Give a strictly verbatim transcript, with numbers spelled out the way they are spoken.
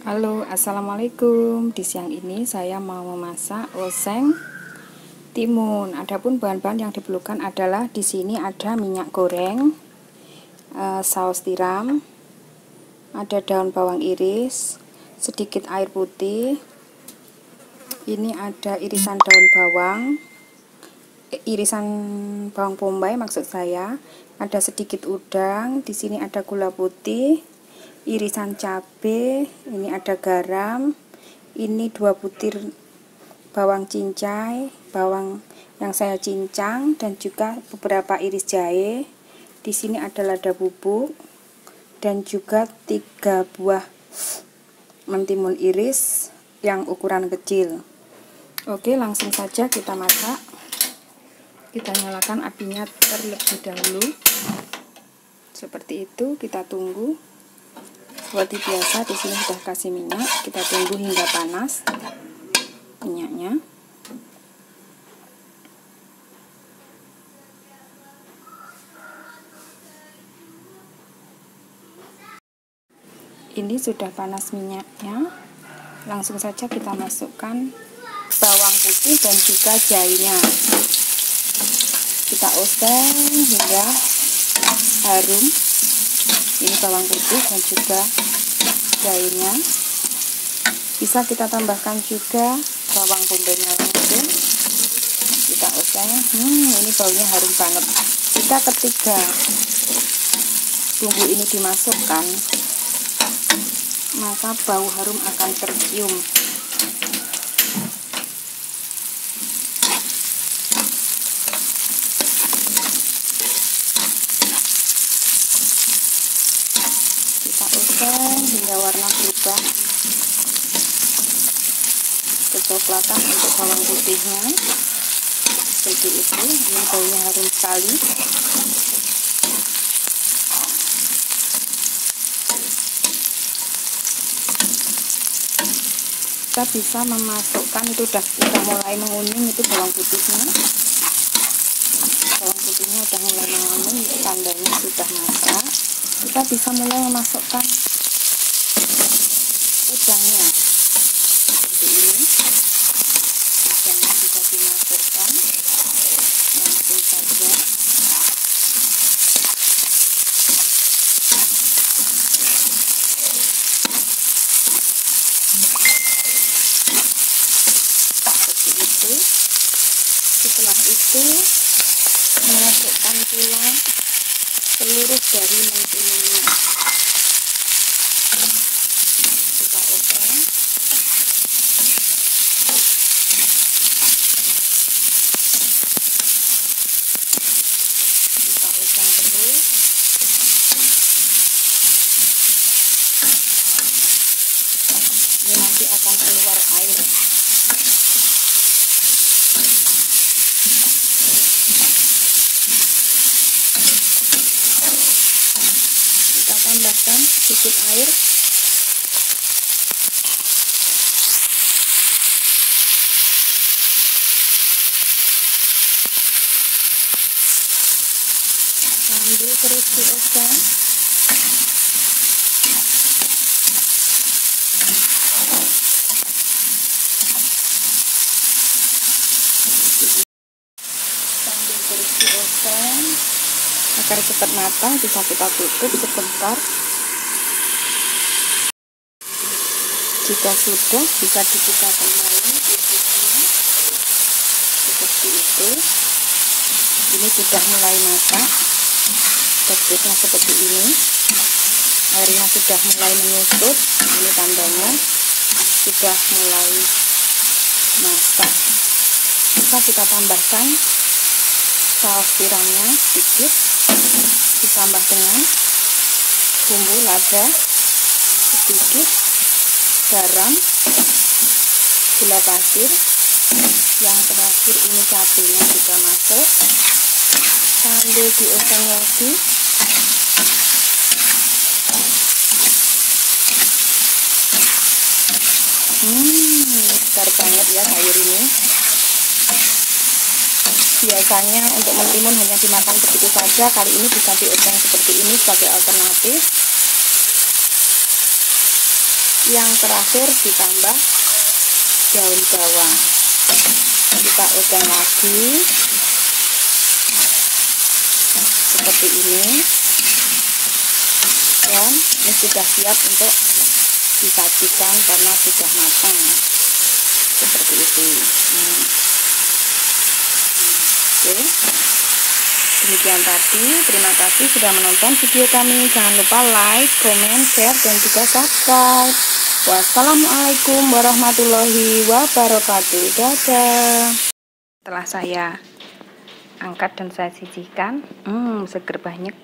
Halo, assalamualaikum. Di siang ini saya mau memasak oseng timun. Adapun bahan-bahan yang diperlukan adalah di sini ada minyak goreng, e, saus tiram, ada daun bawang iris, sedikit air putih. Ini ada irisan daun bawang, eh, irisan bawang bombay maksud saya. Ada sedikit udang. Di sini ada gula putih, irisan cabai, ini ada garam, ini dua butir bawang cincai, bawang yang saya cincang, dan juga beberapa iris jahe. Di sini ada lada bubuk dan juga tiga buah mentimun iris yang ukuran kecil. Oke, langsung saja kita masak. Kita nyalakan apinya terlebih dahulu. Seperti itu, kita tunggu. Seperti biasa, di sini sudah kasih minyak. Kita tunggu hingga panas minyaknya. Ini sudah panas minyaknya. Langsung saja kita masukkan bawang putih dan juga jahenya. Kita oseng hingga harum. Ini bawang putih dan juga jahenya. Bisa kita tambahkan juga bawang bombaynya langsung. Kita oseng. Hmm, ini baunya harum banget. Jika ketika bumbu ini dimasukkan, maka bau harum akan tercium. Kita oseng hingga warna berubah kecoklatan untuk bawang putihnya. Seperti itu. Ini baunya harum sekali. Kita bisa memasukkan, itu udah, udah mulai menguning, itu bawang putihnya. Bawang putihnya udah mulai menguning, itu tandanya sudah masak. Kita bisa mulai memasukkan udangnya. Seperti ini. Udangnya bisa dimasukkan langsung saja. Setelah itu masukkan pula seluruh dari mentimunnya. Kita oseng. Kita oseng terus. Ini nanti akan keluar air. Tambahkan sedikit air. Sambil terus dioseng. Sambil terus dioseng agar cepat matang, bisa kita tutup sebentar. Jika sudah, bisa dibuka kembali tutupnya. Seperti itu. Ini sudah mulai masak. Teksturnya seperti ini. Airnya sudah mulai menyusut. Ini tandanya sudah mulai masak. Bisa kita tambahkan saus tiramnya sedikit, ditambah dengan bumbu lada sedikit, garam, gula pasir, yang terakhir ini cabenya juga masuk. Sambil dioseng lagi. Hmm, segar banget ya sayur ini. Biasanya untuk mentimun hanya dimakan begitu saja, kali ini bisa dioseng seperti ini sebagai alternatif. Yang terakhir ditambah daun bawang. Kita oseng lagi seperti ini, dan ini sudah siap untuk disajikan karena sudah matang seperti itu. hmm. Oke, demikian tadi. Terima kasih sudah menonton video kami. Jangan lupa like, comment, share, dan juga subscribe. Wassalamualaikum warahmatullahi wabarakatuh. Dadah. Setelah saya angkat dan saya sisihkan, hmm, seger banyak.